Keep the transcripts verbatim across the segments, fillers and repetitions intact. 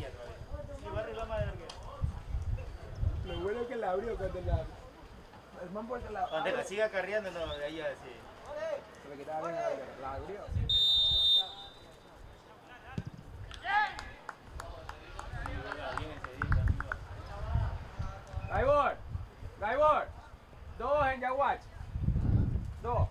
arquero todavía. Sí, va a arreglar más del arquero. Lo bueno es que la abrió cuando la... El man porque la... Donde la siga carreando, no, de ahí así. Se le quitaba bien a la abrió. La abrió. Gaibor, Gaibor, dos en Yaguach, dos.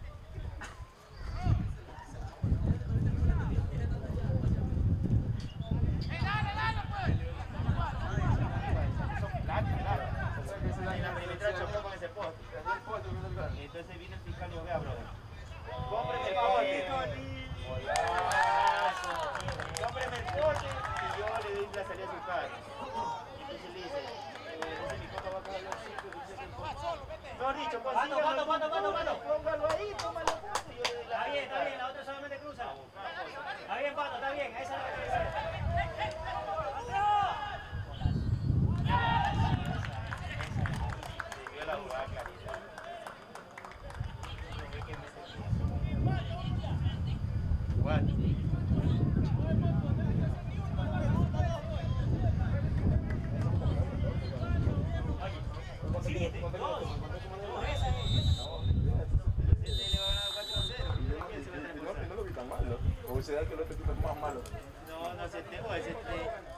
En la perimetral chocó con ese poste. Entonces viene el fiscal y lo vea, brother. Cómpreme el poste. Cómpreme el poste y yo le doy la salida a su carro. Entonces le dice, ese mi copa va a coger los cinco y usted el poste. No, dicho, Mano, mano, mano, mano. Póngalo ahí, tómalo poste y yo le doy la Está bien, está bien, la otra solamente cruza. Está bien, Pato, está bien, esa es la que tiene que ser. Se dio la jugada claridad. What? Síguete. Dos. Esa es. Le va a ganar cuatro cero. ¿Quién se va a transformar? No lo vi tan malo. O sea que el otro equipo es más malo. No, no se te, o ese te,